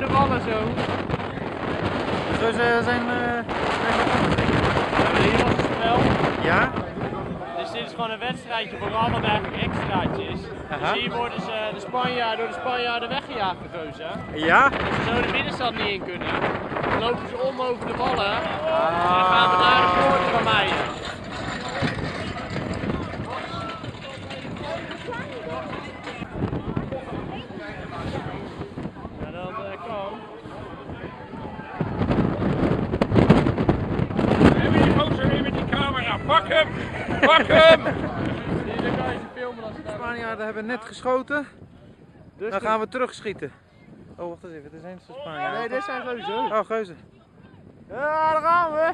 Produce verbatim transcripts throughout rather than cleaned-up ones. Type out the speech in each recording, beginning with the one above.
de ballen zo. Dus zo zijn, zijn, uh, zijn begonnen, denk ik. Ja, hier was het spel. Ja? Dus dit is gewoon een wedstrijdje voor allemaal eigenlijk extraatjes. Dus hier worden ze de Spanjaarden door de Spanjaarden weggejaagd de reuzen. Ja? Als ze zo de middenstand niet in kunnen, dan lopen ze om over de ballen ah. en dan gaan we naar de poorten van Meijen. Ja, dat uh, kan. Neem die gozer weer met die camera, pak hem! Pak hem! Dan kan je ze filmen als ze De daar... Spanjaarden hebben net geschoten, Dus dan gaan we terugschieten. Oh, wacht eens even, er zijn de Spanjaarden. Nee, dit zijn reuzen. Oh, geuzen. Ja, daar gaan we!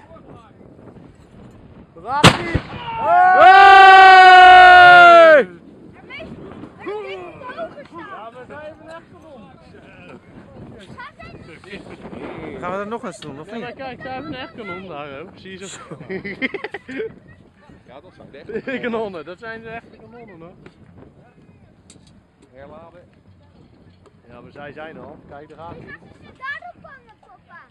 Daar gaat hij! Hey! Ja, we zijn even echt gewonnen. Gaan we er nog eens doen, of Ja, niet? maar kijk, daar hebben we een echt kanon daar ook. Zie je zo? Ja, dat zijn echt De kanonnen, dat zijn de echte kanonnen hoor. herladen. Ja, maar zij zijn al. Kijk, daar gaat hij. Daarop hangen, papa.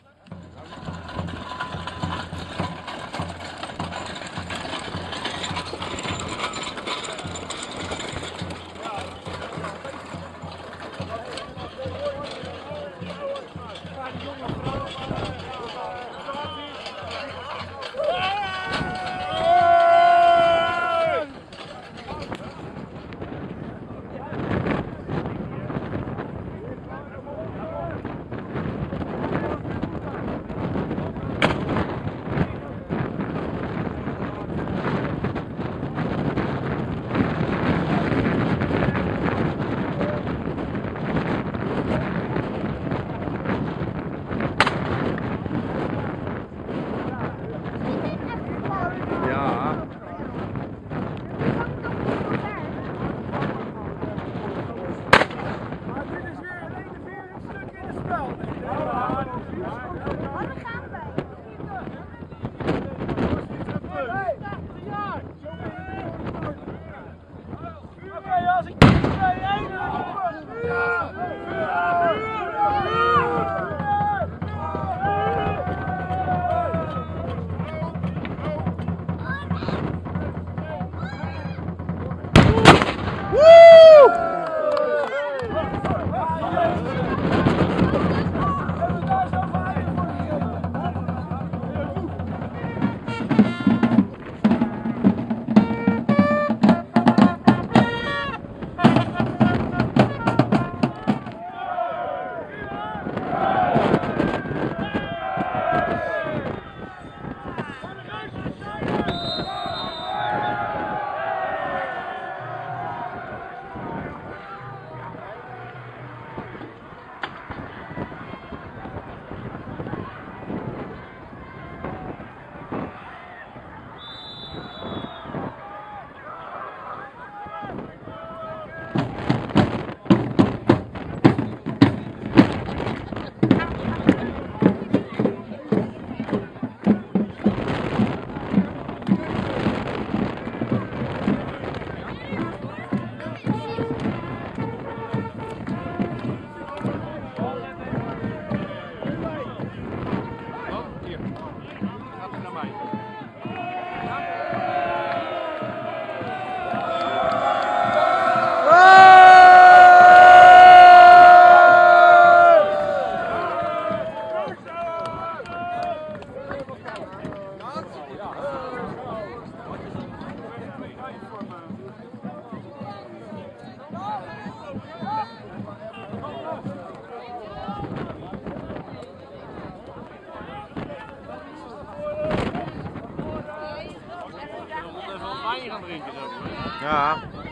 Ja,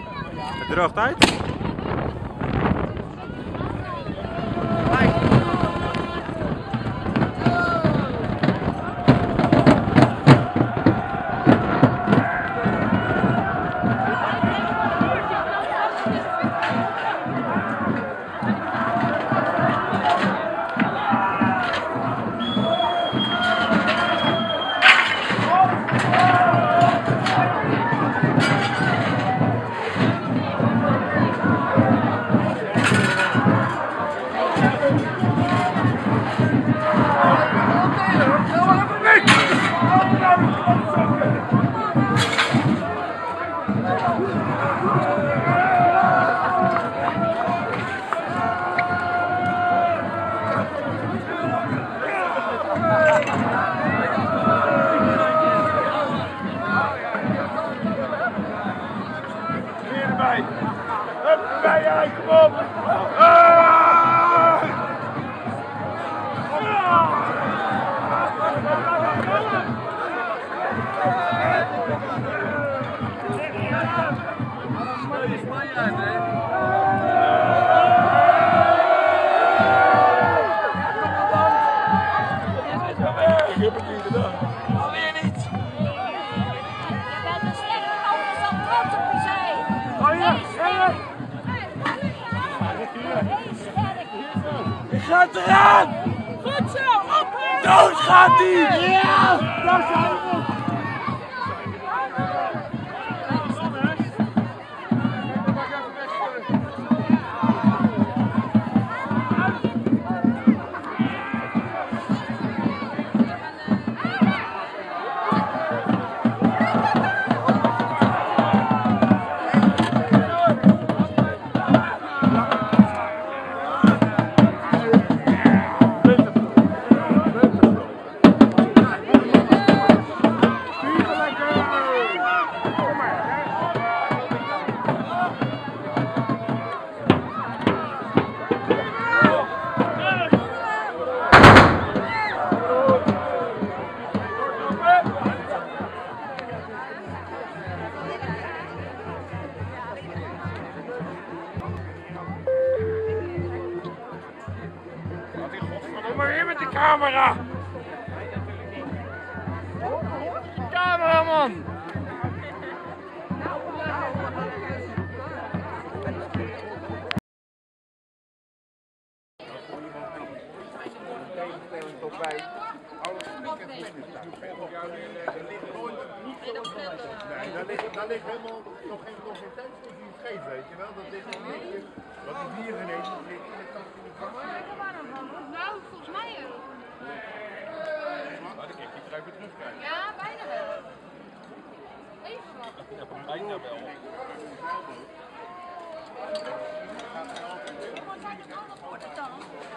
het droogt uit. Ik heb het niet gedaan. Alweer niet. Je bent een sterke gozer, zo trots op je zijn. Oh ja, ja. Heel sterk. Ik ga het eraan. Goed zo, op hè. Dood gaat hij. Ja, daar zijn we. Kom maar weer met de camera! Cameraman! Nee, daar ligt, daar ligt helemaal nog geen, nog geen tijd voor die scheef, weet je wel. Dat ligt nog niet. Wat die hier ineens ligt in de kant van de camera. Nou, volgens mij ook. Maar dan kijk je terug weer terugkijken. Ja, bijna wel. Even wat. Bijna wel. Wat zijn die andere borden dan?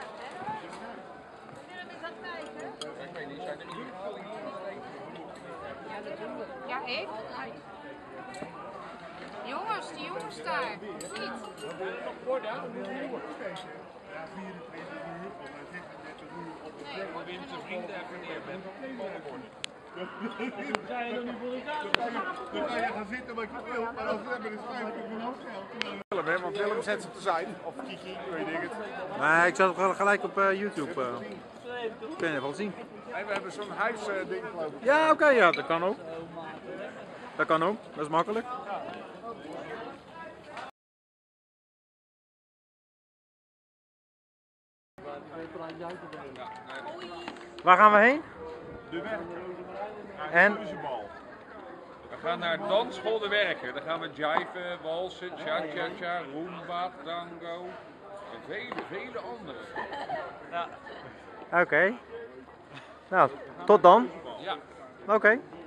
Zullen we eens aan kijken? Ik weet niet, zijn er illegaal hier? Ja, heeft. Jongens, die jongens daar. Of niet? Als je zijn vrienden even neer bent, dan worden. Dan kan je gaan zitten wat je wil, maar als we hebben de schijf op mijn hoofd Willem, hè, want Willem zet ze te zijn. Of Kiki, weet ik het. Nee, ik zat het gelijk op uh, YouTube. Uh. Kun je wel zien. En we hebben zo'n huisding geloof ik. Ja, oké, okay, ja, dat kan ook. Dat kan ook, dat is makkelijk. Waar gaan we heen? De werker. En? We gaan naar Dansschool de Werker. Dan gaan we jiven, walsen, cha-cha-cha, rumba, tango en vele, vele andere. Oké. Okay. Nou, tot dan. Ja. Oké. Okay.